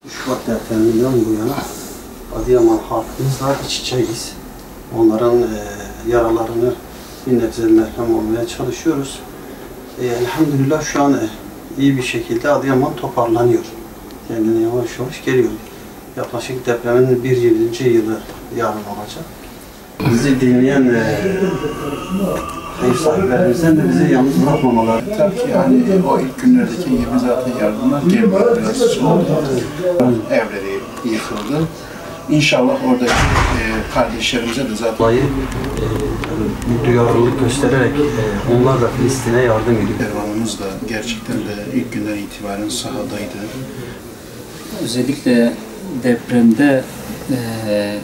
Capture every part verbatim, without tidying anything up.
Şubat depreminden bu yana Adıyaman halkımızla iç içeyiz. Onların e, yaralarını bir nebze merhem olmaya çalışıyoruz. E, elhamdülillah şu an e, iyi bir şekilde Adıyaman toparlanıyor. Kendine yavaş yavaş geliyor. Yaklaşık depremin bir yıllıncı yılı yarın olacak. Bizi dinleyen e, ev sahiplerimizden de bizi yalnız bırakmamaları. Tabii ki yani o ilk günlerdeki gibi zaten yardımlar gelmiyor. Biraz soğudu. Evleri yıkıldı. İnşallah oradaki e, kardeşlerimize de zaten Olayı e, bir duyarlılık göstererek e, onlar da Filistin'e yardım ediyor. kervanımız da gerçekten de ilk günden itibaren sahadaydı. Özellikle depremde e,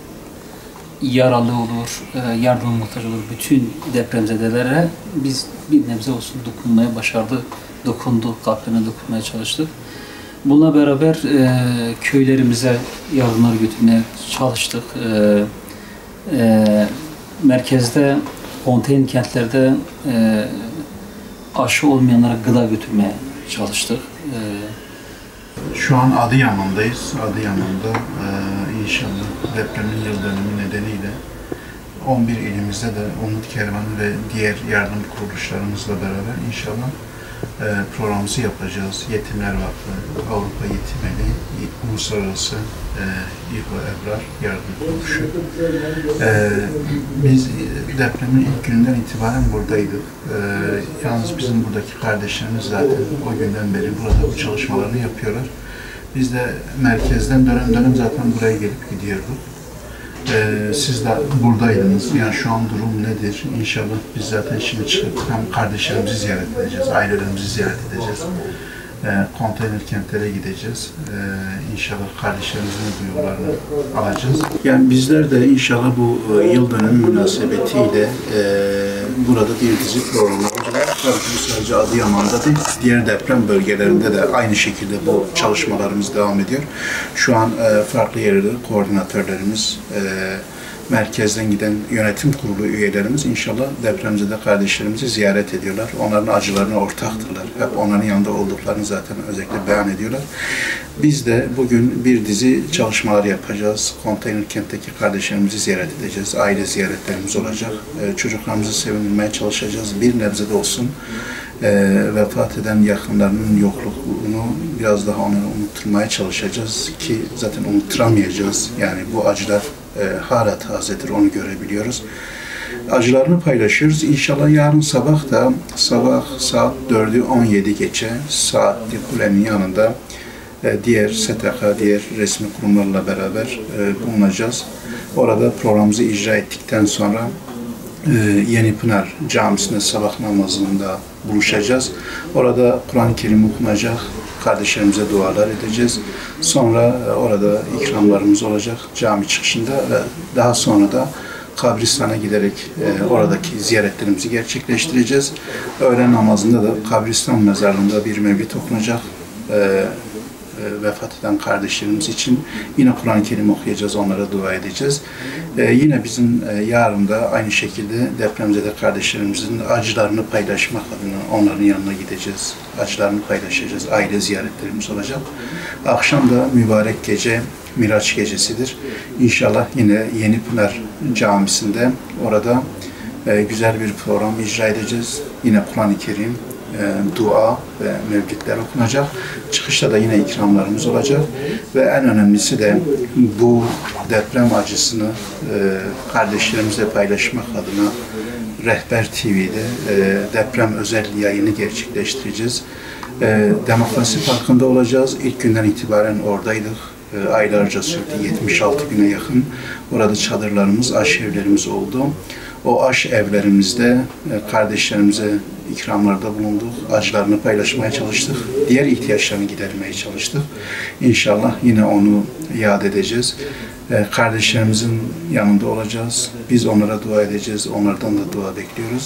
yaralı olur, e, yardıma muhtaç olur. Bütün depremzedelere biz bir nebze olsun dokunmaya başardık, dokunduk, kalplerine dokunmaya çalıştık. Bununla beraber e, köylerimize yardımlar götürmeye çalıştık. E, e, merkezde, konteyner kentlerde e, aşı olmayanlara gıda götürmeye çalıştık. E, Şu an Adıyaman'dayız. Adıyaman'da e, inşallah depremin yıl dönümü nedeniyle on bir ilimizde de Umut Kervanı ve diğer yardım kuruluşlarımızla beraber inşallah e, programımızı yapacağız. Yetimler Vakfı, Avrupa Yetim Evi, Uluslararası e, İHO Ebrar Yardım Kuruluşu. E, biz depremin ilk günden itibaren buradaydık. E, yalnız bizim buradaki kardeşlerimiz zaten o günden beri burada bu çalışmalarını yapıyorlar. Biz de merkezden dönem dönem zaten buraya gelip gidiyorduk. Ee, siz de buradaydınız. Yani şu an durum nedir? İnşallah biz zaten şimdi çıkıp hem kardeşlerimizi ziyaret edeceğiz, ailelerimizi ziyaret edeceğiz. Ee, konteyner kentlere gideceğiz. Ee, inşallah kardeşlerimizin duygularını alacağız. Yani bizler de inşallah bu e, yıl dönümü münasebetiyle e, burada bir dizi programlar olacak. Tabii ki sadece Adıyaman'da değil, diğer deprem bölgelerinde de aynı şekilde bu çalışmalarımız devam ediyor. Şu an e, farklı yerlerde koordinatörlerimiz, e, merkezden giden yönetim kurulu üyelerimiz inşallah depremzede kardeşlerimizi ziyaret ediyorlar. Onların acılarına ortaktırlar. Hep onların yanında olduklarını zaten özellikle beyan ediyorlar. Biz de bugün bir dizi çalışmalar yapacağız. Konteyner kentteki kardeşlerimizi ziyaret edeceğiz. Aile ziyaretlerimiz olacak. Ee, çocuklarımızı sevindirmeye çalışacağız. Bir nebze de olsun e, vefat eden yakınlarının yokluğunu biraz daha onları unutturmaya çalışacağız ki zaten unuttıramayacağız. Yani bu acılar e, hala tazedir, onu görebiliyoruz. Acılarını paylaşıyoruz. İnşallah yarın sabah da sabah saat dördü on yedi geçe Saatli Kule'nin yanında e, diğer S T K, diğer resmi kurumlarla beraber e, bulunacağız. Orada programımızı icra ettikten sonra e, Yenipınar Camisi'nde sabah namazında buluşacağız. Orada Kur'an-ı Kerim okunacak. Kardeşlerimize dualar edeceğiz. Sonra orada ikramlarımız olacak cami çıkışında ve daha sonra da kabristana giderek e, oradaki ziyaretlerimizi gerçekleştireceğiz. Öğlen namazında da kabristan mezarlığında bir mevlid okunacak. E, e, vefat eden kardeşlerimiz için yine Kur'an-ı Kerim okuyacağız, onlara dua edeceğiz. E, yine bizim e, yarın da aynı şekilde depremzede kardeşlerimizin acılarını paylaşmak adına onların yanına gideceğiz. Acılarını paylaşacağız. Aile ziyaretlerimiz olacak. Akşam da mübarek gece Miraç gecesidir. İnşallah yine Yenipınar Camisi'nde orada e, güzel bir program icra edeceğiz. Yine Kur'an-ı Kerim, e, dua ve mevlidler okunacak. Çıkışta da yine ikramlarımız olacak. Ve en önemlisi de bu deprem acısını e, kardeşlerimizle paylaşmak adına Rehber T V'de e, deprem özel yayını gerçekleştireceğiz. E, Demokrasi Parkı'nda olacağız. İlk günden itibaren oradaydık. E, aylarca sürdü. yetmiş altı güne yakın. Orada çadırlarımız, aş evlerimiz oldu. O aş evlerimizde e, kardeşlerimize ikramlarda bulunduk. Acılarını paylaşmaya çalıştık. Diğer ihtiyaçlarını gidermeye çalıştık. İnşallah yine onu yad edeceğiz. E, kardeşlerimizin yanında olacağız. Biz onlara dua edeceğiz. Onlardan da dua bekliyoruz.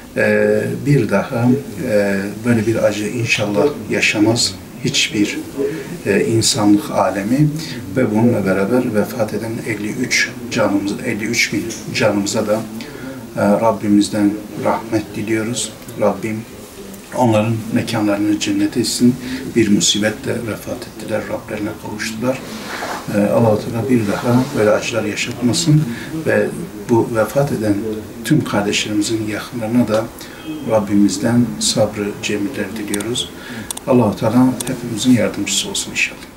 E, bir daha e, böyle bir acı inşallah yaşamaz hiçbir e, insanlık alemi ve bununla beraber vefat eden elli üç canımız, elli üç bin canımıza da e, Rabbimizden rahmet diliyoruz. Rabbim Onların mekanlarını cennet etsin. Bir musibetle vefat ettiler, Rablerine kavuştular. Ee, Allah-u Teala bir daha böyle acılar yaşatmasın ve bu vefat eden tüm kardeşlerimizin yakınlarına da Rabbimizden sabrı cemiller diliyoruz. Allah-u Teala hepimizin yardımcısı olsun inşallah.